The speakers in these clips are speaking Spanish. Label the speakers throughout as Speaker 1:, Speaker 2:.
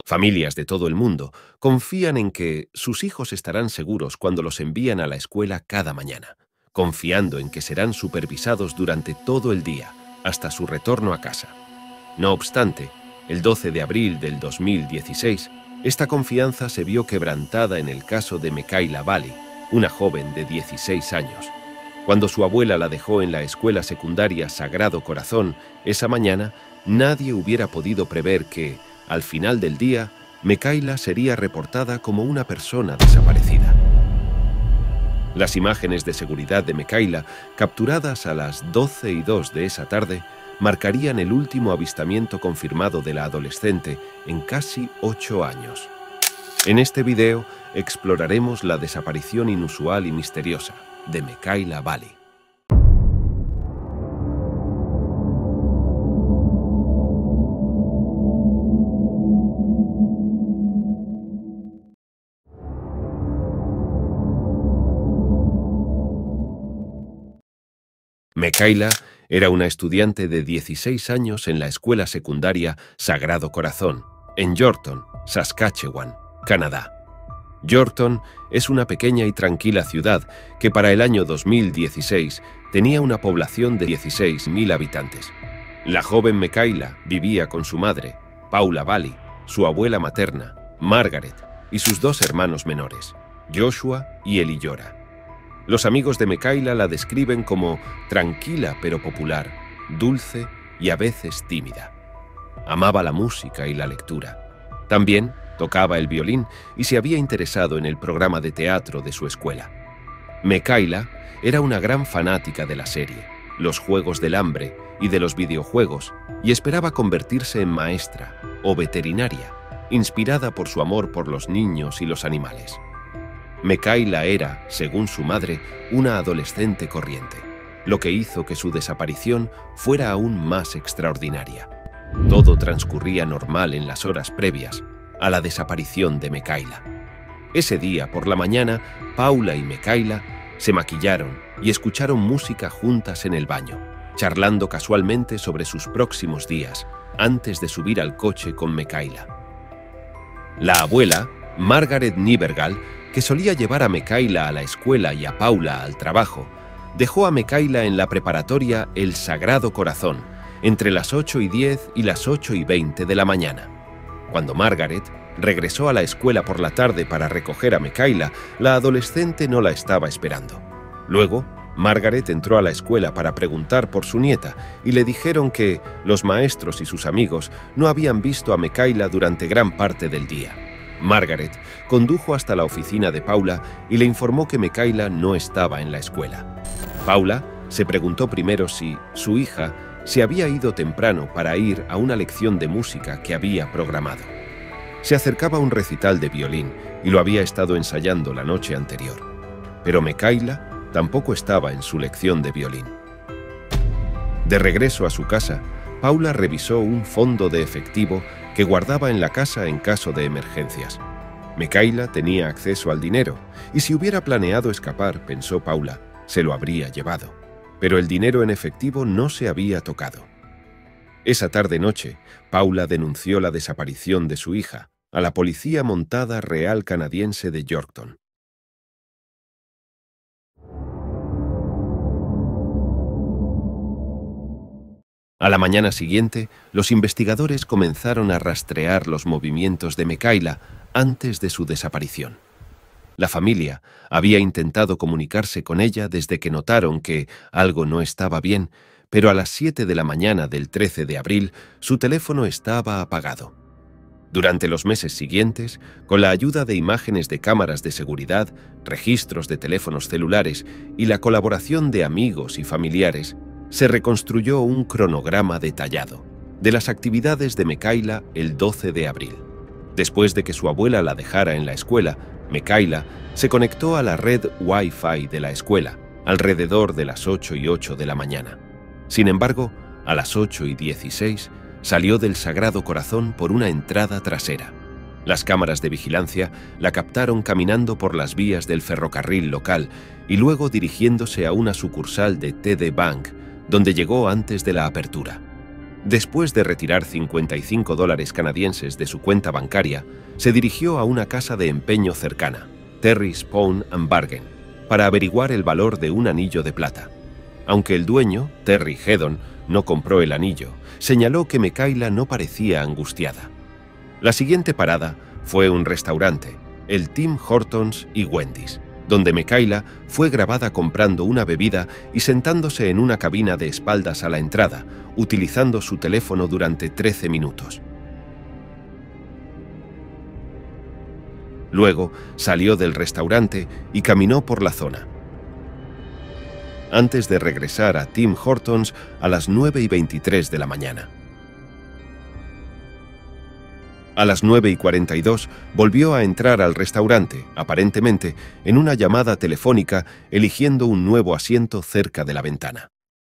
Speaker 1: Familias de todo el mundo confían en que sus hijos estarán seguros cuando los envían a la escuela cada mañana, confiando en que serán supervisados durante todo el día, hasta su retorno a casa. No obstante, el 12 de abril del 2016, esta confianza se vio quebrantada en el caso de Mekayla Valley, una joven de 16 años. Cuando su abuela la dejó en la escuela secundaria Sagrado Corazón esa mañana, nadie hubiera podido prever que, al final del día, Mekayla sería reportada como una persona desaparecida. Las imágenes de seguridad de Mekayla, capturadas a las 12:02 de esa tarde, marcarían el último avistamiento confirmado de la adolescente en casi 8 años. En este video exploraremos la desaparición inusual y misteriosa de Mekayla Valley. Mekayla era una estudiante de 16 años en la escuela secundaria Sagrado Corazón, en Yorkton, Saskatchewan, Canadá. Yorkton es una pequeña y tranquila ciudad que para el año 2016 tenía una población de 16.000 habitantes. La joven Mekayla vivía con su madre, Paula Valley, su abuela materna, Margaret, y sus dos hermanos menores, Joshua y Eliyora. Los amigos de Mekayla la describen como tranquila pero popular, dulce y a veces tímida. Amaba la música y la lectura. También tocaba el violín y se había interesado en el programa de teatro de su escuela. Mekayla era una gran fanática de la serie, los Juegos del Hambre y de los videojuegos, y esperaba convertirse en maestra o veterinaria, inspirada por su amor por los niños y los animales. Mekayla era, según su madre, una adolescente corriente, lo que hizo que su desaparición fuera aún más extraordinaria. Todo transcurría normal en las horas previas a la desaparición de Mekayla. Ese día, por la mañana, Paula y Mekayla se maquillaron y escucharon música juntas en el baño, charlando casualmente sobre sus próximos días, antes de subir al coche con Mekayla. La abuela, Margaret Niebergall, que solía llevar a Mekayla a la escuela y a Paula al trabajo, dejó a Mekayla en la preparatoria El Sagrado Corazón, entre las 8:10 y las 8:20 de la mañana. Cuando Margaret regresó a la escuela por la tarde para recoger a Mekayla, la adolescente no la estaba esperando. Luego, Margaret entró a la escuela para preguntar por su nieta y le dijeron que los maestros y sus amigos no habían visto a Mekayla durante gran parte del día. Margaret condujo hasta la oficina de Paula y le informó que Mekayla no estaba en la escuela. Paula se preguntó primero si su hija se había ido temprano para ir a una lección de música que había programado. Se acercaba a un recital de violín y lo había estado ensayando la noche anterior. Pero Mekayla tampoco estaba en su lección de violín. De regreso a su casa, Paula revisó un fondo de efectivo que guardaba en la casa en caso de emergencias. Mekayla tenía acceso al dinero, y si hubiera planeado escapar, pensó Paula, se lo habría llevado. Pero el dinero en efectivo no se había tocado. Esa tarde-noche, Paula denunció la desaparición de su hija a la Policía Montada Real Canadiense de Yorkton. A la mañana siguiente, los investigadores comenzaron a rastrear los movimientos de Mekayla antes de su desaparición. La familia había intentado comunicarse con ella desde que notaron que algo no estaba bien, pero a las 7 de la mañana del 13 de abril su teléfono estaba apagado. Durante los meses siguientes, con la ayuda de imágenes de cámaras de seguridad, registros de teléfonos celulares y la colaboración de amigos y familiares, se reconstruyó un cronograma detallado de las actividades de Mekayla el 12 de abril. Después de que su abuela la dejara en la escuela, Mekayla se conectó a la red Wi-Fi de la escuela alrededor de las 8:08 de la mañana. Sin embargo, a las 8:16 salió del Sagrado Corazón por una entrada trasera. Las cámaras de vigilancia la captaron caminando por las vías del ferrocarril local y luego dirigiéndose a una sucursal de TD Bank, donde llegó antes de la apertura. Después de retirar $55 canadienses de su cuenta bancaria, se dirigió a una casa de empeño cercana, Terry's Pawn and Bargain, para averiguar el valor de un anillo de plata. Aunque el dueño, Terry Hedon, no compró el anillo, señaló que Mikaela no parecía angustiada. La siguiente parada fue un restaurante, el Tim Hortons y Wendy's, donde Mikaela fue grabada comprando una bebida y sentándose en una cabina de espaldas a la entrada, utilizando su teléfono durante 13 minutos. Luego salió del restaurante y caminó por la zona, antes de regresar a Tim Hortons a las 9:23 de la mañana. A las 9:42 volvió a entrar al restaurante, aparentemente en una llamada telefónica, eligiendo un nuevo asiento cerca de la ventana.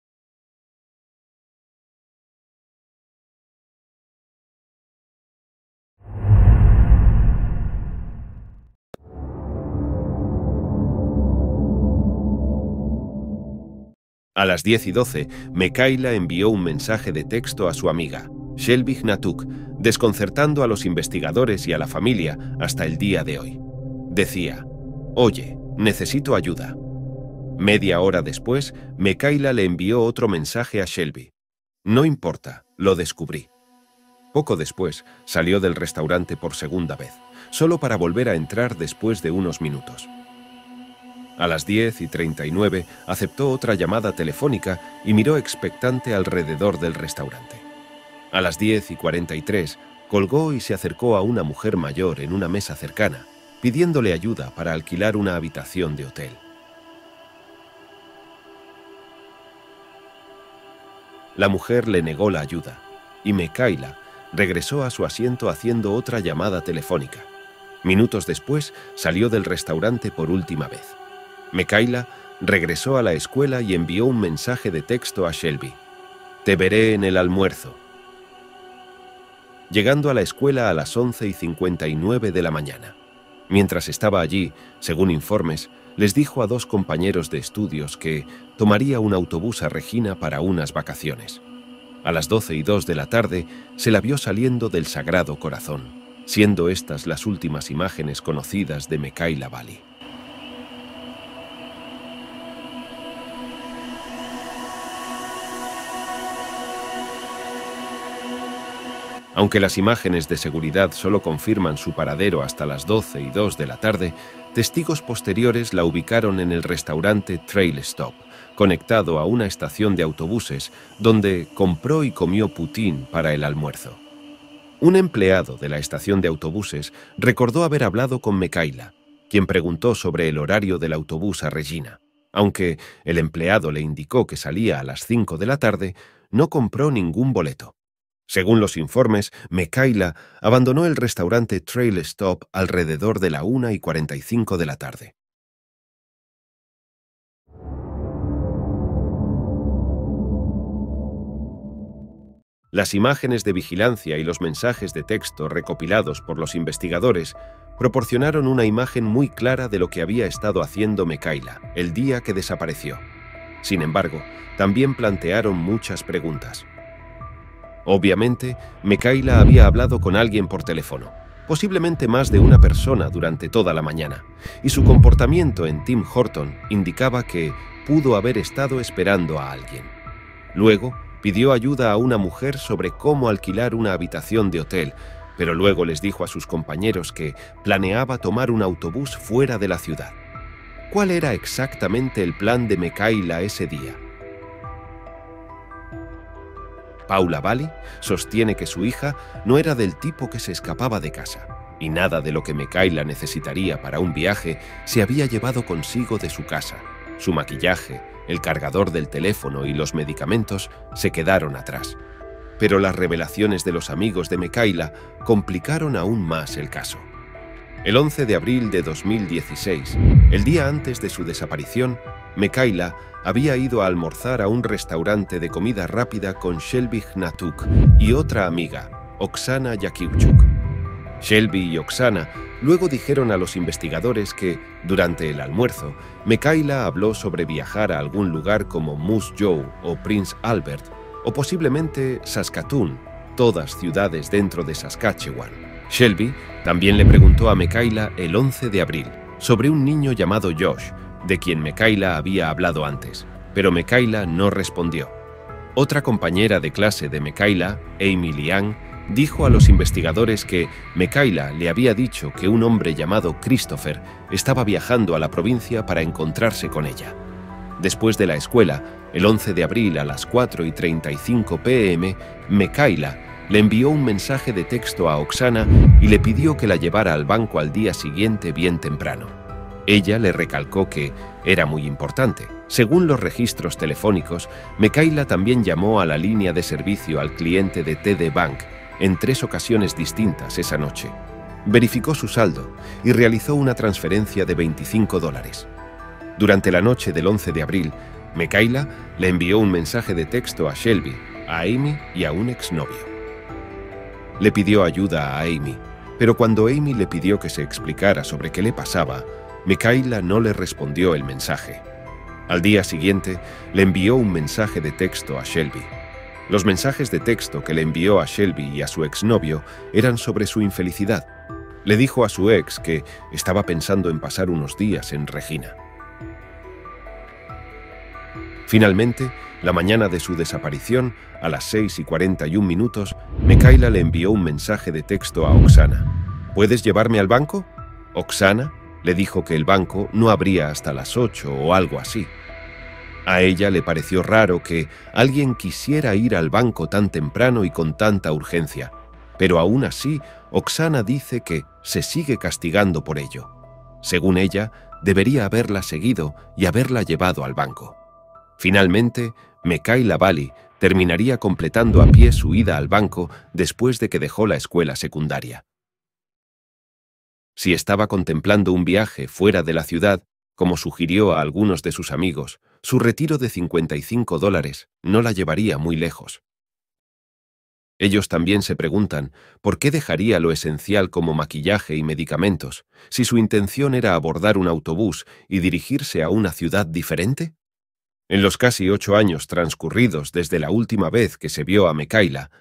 Speaker 1: A las 10:12, Mikaela envió un mensaje de texto a su amiga, Shelby Hnatuk, desconcertando a los investigadores y a la familia hasta el día de hoy. Decía: «Oye, necesito ayuda». Media hora después, Mikaela le envió otro mensaje a Shelby: «No importa, lo descubrí». Poco después, salió del restaurante por segunda vez, solo para volver a entrar después de unos minutos. A las 10:39 aceptó otra llamada telefónica y miró expectante alrededor del restaurante. A las 10:43 colgó y se acercó a una mujer mayor en una mesa cercana, pidiéndole ayuda para alquilar una habitación de hotel. La mujer le negó la ayuda y Mikaela regresó a su asiento haciendo otra llamada telefónica. Minutos después salió del restaurante por última vez. Mikaela regresó a la escuela y envió un mensaje de texto a Shelby: «Te veré en el almuerzo». Llegando a la escuela a las 11:59 de la mañana. Mientras estaba allí, según informes, les dijo a dos compañeros de estudios que tomaría un autobús a Regina para unas vacaciones. A las 12:02 de la tarde se la vio saliendo del Sagrado Corazón, siendo estas las últimas imágenes conocidas de Mikaela Valley. Aunque las imágenes de seguridad solo confirman su paradero hasta las 12:02 de la tarde, testigos posteriores la ubicaron en el restaurante Trail Stop, conectado a una estación de autobuses, donde compró y comió poutine para el almuerzo. Un empleado de la estación de autobuses recordó haber hablado con Mikaela, quien preguntó sobre el horario del autobús a Regina. Aunque el empleado le indicó que salía a las 5 de la tarde, no compró ningún boleto. Según los informes, Mikaela abandonó el restaurante Trail Stop alrededor de la 1:45 de la tarde. Las imágenes de vigilancia y los mensajes de texto recopilados por los investigadores proporcionaron una imagen muy clara de lo que había estado haciendo Mikaela el día que desapareció. Sin embargo, también plantearon muchas preguntas. Obviamente, Mikaela había hablado con alguien por teléfono, posiblemente más de una persona durante toda la mañana, y su comportamiento en Tim Horton indicaba que pudo haber estado esperando a alguien. Luego, pidió ayuda a una mujer sobre cómo alquilar una habitación de hotel, pero luego les dijo a sus compañeros que planeaba tomar un autobús fuera de la ciudad. ¿Cuál era exactamente el plan de Mikaela ese día? Paula Valley sostiene que su hija no era del tipo que se escapaba de casa, y nada de lo que Mikaela necesitaría para un viaje se había llevado consigo de su casa. Su maquillaje, el cargador del teléfono y los medicamentos se quedaron atrás. Pero las revelaciones de los amigos de Mikaela complicaron aún más el caso. El 11 de abril de 2016, el día antes de su desaparición, Mikaela había ido a almorzar a un restaurante de comida rápida con Shelby Hnatuk y otra amiga, Oksana Yakiwchuk. Shelby y Oksana luego dijeron a los investigadores que, durante el almuerzo, Mikaela habló sobre viajar a algún lugar como Moose Jaw o Prince Albert, o posiblemente Saskatoon, todas ciudades dentro de Saskatchewan. Shelby también le preguntó a Mikaela el 11 de abril sobre un niño llamado Josh, de quien Mikaela había hablado antes, pero Mikaela no respondió. Otra compañera de clase de Mikaela, Amy Liang, dijo a los investigadores que Mikaela le había dicho que un hombre llamado Christopher estaba viajando a la provincia para encontrarse con ella. Después de la escuela, el 11 de abril a las 4:35 p.m., Mikaela le envió un mensaje de texto a Oksana y le pidió que la llevara al banco al día siguiente bien temprano. Ella le recalcó que era muy importante. Según los registros telefónicos, Mikaela también llamó a la línea de servicio al cliente de TD Bank en 3 ocasiones distintas esa noche. Verificó su saldo y realizó una transferencia de $25. Durante la noche del 11 de abril, Mikaela le envió un mensaje de texto a Shelby, a Amy y a un exnovio. Le pidió ayuda a Amy, pero cuando Amy le pidió que se explicara sobre qué le pasaba, Mikaela no le respondió el mensaje. Al día siguiente, le envió un mensaje de texto a Shelby. Los mensajes de texto que le envió a Shelby y a su exnovio eran sobre su infelicidad. Le dijo a su ex que estaba pensando en pasar unos días en Regina. Finalmente, la mañana de su desaparición, a las 6:41, Mikaela le envió un mensaje de texto a Oksana. ¿Puedes llevarme al banco? Oksana le dijo que el banco no abría hasta las 8 o algo así. A ella le pareció raro que alguien quisiera ir al banco tan temprano y con tanta urgencia, pero aún así, Oksana dice que se sigue castigando por ello. Según ella, debería haberla seguido y haberla llevado al banco. Finalmente, Mikaela Valley terminaría completando a pie su ida al banco después de que dejó la escuela secundaria. Si estaba contemplando un viaje fuera de la ciudad, como sugirió a algunos de sus amigos, su retiro de $55 no la llevaría muy lejos. Ellos también se preguntan por qué dejaría lo esencial como maquillaje y medicamentos, si su intención era abordar un autobús y dirigirse a una ciudad diferente. En los casi 8 años transcurridos desde la última vez que se vio a Mikaela,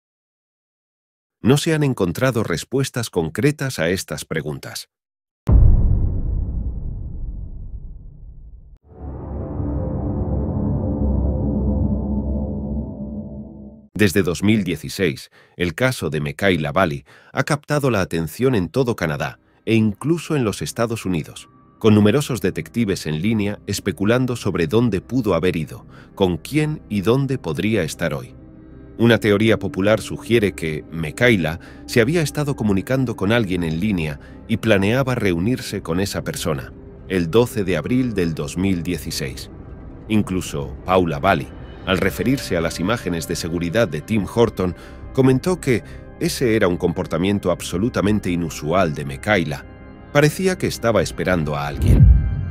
Speaker 1: no se han encontrado respuestas concretas a estas preguntas. Desde 2016, el caso de Mikaela Valley ha captado la atención en todo Canadá e incluso en los Estados Unidos, con numerosos detectives en línea especulando sobre dónde pudo haber ido, con quién y dónde podría estar hoy. Una teoría popular sugiere que Mikaela se había estado comunicando con alguien en línea y planeaba reunirse con esa persona, el 12 de abril del 2016. Incluso Paula Valley, al referirse a las imágenes de seguridad de Tim Horton, comentó que ese era un comportamiento absolutamente inusual de Mikaela. Parecía que estaba esperando a alguien.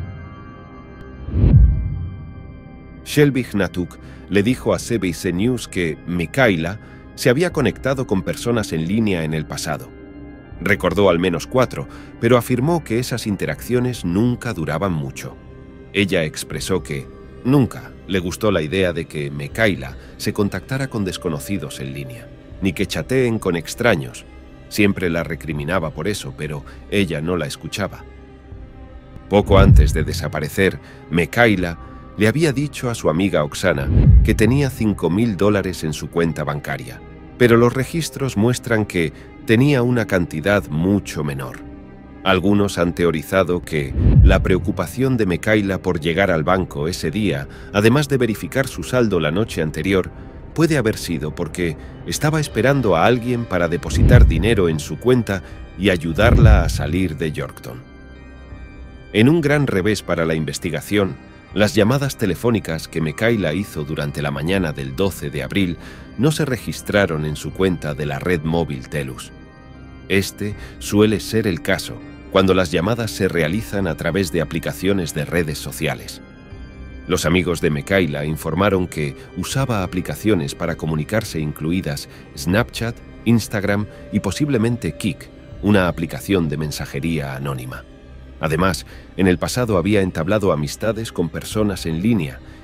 Speaker 1: Shelby Gnatuk le dijo a CBC News que Mikaela se había conectado con personas en línea en el pasado. Recordó al menos 4, pero afirmó que esas interacciones nunca duraban mucho. Ella expresó que nunca le gustó la idea de que Mikaela se contactara con desconocidos en línea, ni que chateen con extraños. Siempre la recriminaba por eso, pero ella no la escuchaba. Poco antes de desaparecer, Mikaela le había dicho a su amiga Oksana que tenía $5,000 en su cuenta bancaria, pero los registros muestran que tenía una cantidad mucho menor. Algunos han teorizado que la preocupación de Mikaela por llegar al banco ese día, además de verificar su saldo la noche anterior, puede haber sido porque estaba esperando a alguien para depositar dinero en su cuenta y ayudarla a salir de Yorkton. En un gran revés para la investigación, las llamadas telefónicas que Mikaela hizo durante la mañana del 12 de abril no se registraron en su cuenta de la red móvil Telus. Este suele ser el caso cuando las llamadas se realizan a través de aplicaciones de redes sociales. Los amigos de Mikaela informaron que usaba aplicaciones para comunicarse incluidas Snapchat, Instagram y posiblemente Kik, una aplicación de mensajería anónima. Además, en el pasado había entablado amistades con personas en línea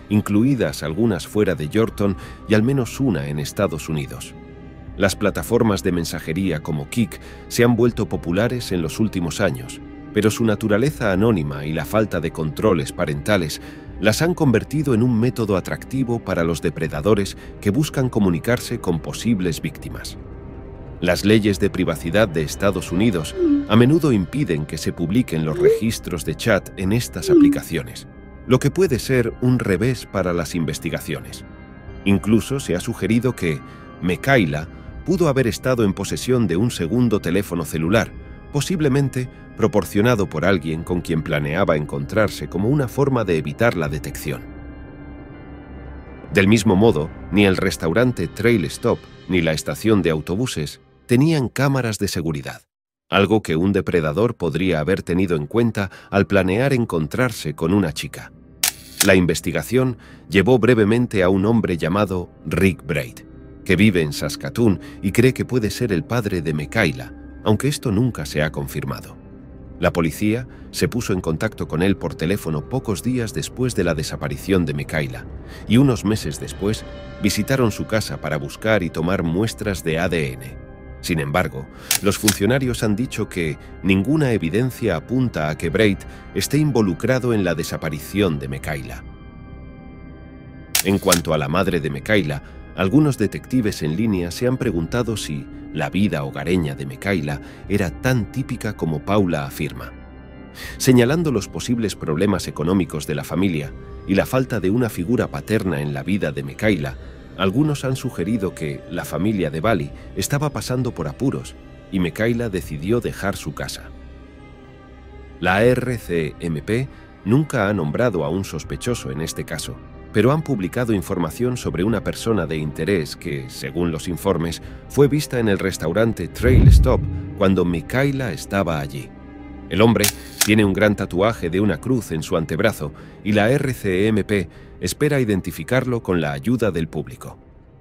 Speaker 1: incluidas algunas fuera de Yorkton y al menos una en Estados Unidos. Las plataformas de mensajería como Kik se han vuelto populares en los últimos años, pero su naturaleza anónima y la falta de controles parentales las han convertido en un método atractivo para los depredadores que buscan comunicarse con posibles víctimas. Las leyes de privacidad de Estados Unidos a menudo impiden que se publiquen los registros de chat en estas aplicaciones, lo que puede ser un revés para las investigaciones. Incluso se ha sugerido que Mekaila pudo haber estado en posesión de un segundo teléfono celular, posiblemente proporcionado por alguien con quien planeaba encontrarse como una forma de evitar la detección. Del mismo modo, ni el restaurante Trail Stop ni la estación de autobuses tenían cámaras de seguridad, algo que un depredador podría haber tenido en cuenta al planear encontrarse con una chica. La investigación llevó brevemente a un hombre llamado Rick Braid, que vive en Saskatoon y cree que puede ser el padre de Mekaila, aunque esto nunca se ha confirmado. La policía se puso en contacto con él por teléfono pocos días después de la desaparición de Mekaila, y unos meses después visitaron su casa para buscar y tomar muestras de ADN. Sin embargo, los funcionarios han dicho que ninguna evidencia apunta a que Braid esté involucrado en la desaparición de Mekaila. En cuanto a la madre de Mekaila, algunos detectives en línea se han preguntado si la vida hogareña de Mekaila era tan típica como Paula afirma. Señalando los posibles problemas económicos de la familia y la falta de una figura paterna en la vida de Mekaila, algunos han sugerido que la familia de Bali estaba pasando por apuros y Mekaila decidió dejar su casa. La RCMP nunca ha nombrado a un sospechoso en este caso, pero han publicado información sobre una persona de interés que, según los informes, fue vista en el restaurante Trail Stop cuando Mekaila estaba allí. El hombre tiene un gran tatuaje de una cruz en su antebrazo y la RCMP espera identificarlo con la ayuda del público.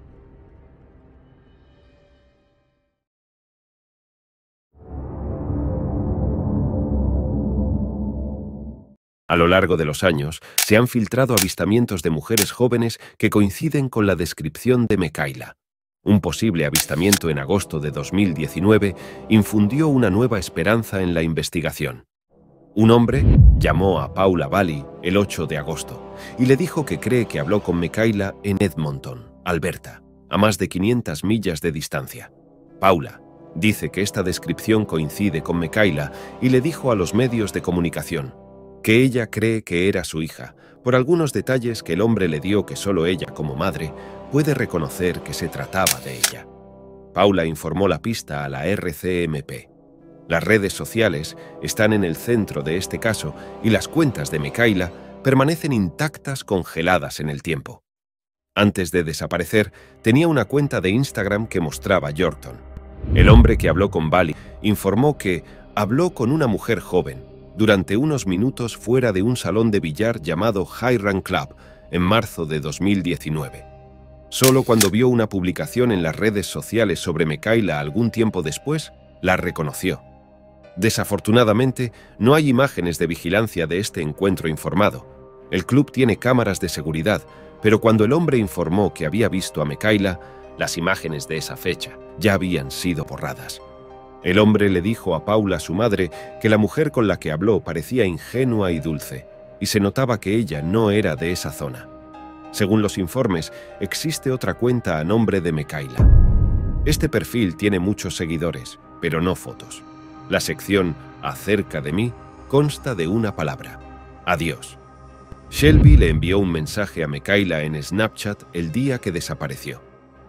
Speaker 1: A lo largo de los años, se han filtrado avistamientos de mujeres jóvenes que coinciden con la descripción de Mekaila. Un posible avistamiento en agosto de 2019 infundió una nueva esperanza en la investigación. Un hombre llamó a Paula Bali el 8 de agosto y le dijo que cree que habló con Mekaila en Edmonton, Alberta, a más de 500 millas de distancia. Paula dice que esta descripción coincide con Mekaila y le dijo a los medios de comunicación que ella cree que era su hija, por algunos detalles que el hombre le dio que solo ella, como madre, puede reconocer que se trataba de ella. Paula informó la pista a la RCMP. Las redes sociales están en el centro de este caso y las cuentas de Mekaila permanecen intactas, congeladas en el tiempo. Antes de desaparecer, tenía una cuenta de Instagram que mostraba Yorkton. El hombre que habló con Bali informó que habló con una mujer joven durante unos minutos fuera de un salón de billar llamado Highland Club en marzo de 2019. Solo cuando vio una publicación en las redes sociales sobre Mekaila algún tiempo después, la reconoció. Desafortunadamente, no hay imágenes de vigilancia de este encuentro informado. El club tiene cámaras de seguridad, pero cuando el hombre informó que había visto a Mekaila, las imágenes de esa fecha ya habían sido borradas. El hombre le dijo a Paula, su madre, que la mujer con la que habló parecía ingenua y dulce, y se notaba que ella no era de esa zona. Según los informes, existe otra cuenta a nombre de Mekaila. Este perfil tiene muchos seguidores, pero no fotos. La sección Acerca de mí consta de una palabra: adiós. Shelby le envió un mensaje a Mekaila en Snapchat el día que desapareció.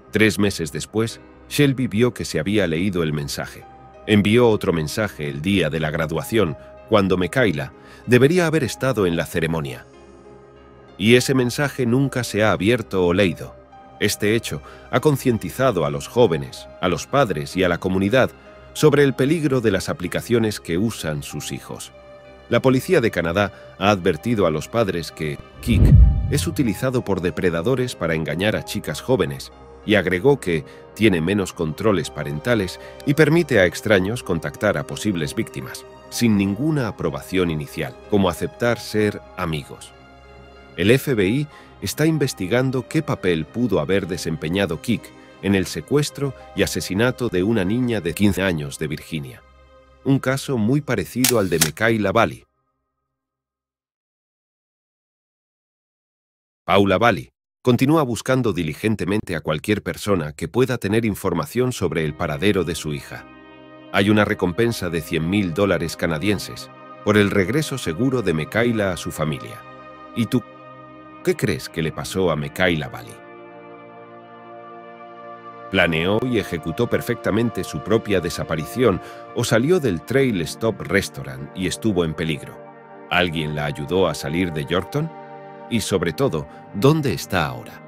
Speaker 1: 3 meses después, Shelby vio que se había leído el mensaje. Envió otro mensaje el día de la graduación, cuando Mekaila debería haber estado en la ceremonia. Y ese mensaje nunca se ha abierto o leído. Este hecho ha concientizado a los jóvenes, a los padres y a la comunidad sobre el peligro de las aplicaciones que usan sus hijos. La policía de Canadá ha advertido a los padres que Kik es utilizado por depredadores para engañar a chicas jóvenes y agregó que tiene menos controles parentales y permite a extraños contactar a posibles víctimas, sin ninguna aprobación inicial, como aceptar ser amigos. El FBI está investigando qué papel pudo haber desempeñado Kik en el secuestro y asesinato de una niña de 15 años de Virginia. Un caso muy parecido al de Mekayla Valley. Paula Valley continúa buscando diligentemente a cualquier persona que pueda tener información sobre el paradero de su hija. Hay una recompensa de $100.000 canadienses por el regreso seguro de Mekayla a su familia. ¿Y tú qué crees que le pasó a Mekayla Valley? ¿Planeó y ejecutó perfectamente su propia desaparición o salió del Trail Stop Restaurant y estuvo en peligro? ¿Alguien la ayudó a salir de Yorkton? Y sobre todo, ¿dónde está ahora?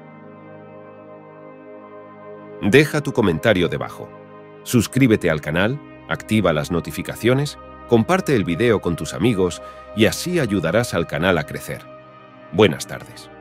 Speaker 1: Deja tu comentario debajo. Suscríbete al canal, activa las notificaciones, comparte el video con tus amigos y así ayudarás al canal a crecer. Buenas tardes.